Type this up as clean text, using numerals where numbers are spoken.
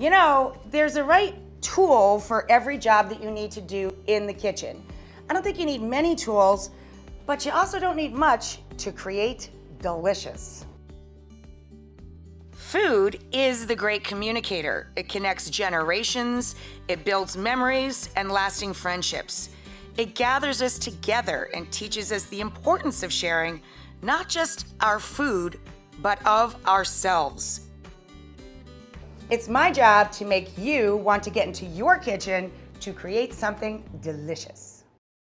You know, there's a right tool for every job that you need to do in the kitchen. I don't think you need many tools, but you also don't need much to create delicious. Food is the great communicator. It connects generations, it builds memories and lasting friendships. It gathers us together and teaches us the importance of sharing not just our food, but of ourselves. It's my job to make you want to get into your kitchen to create something delicious.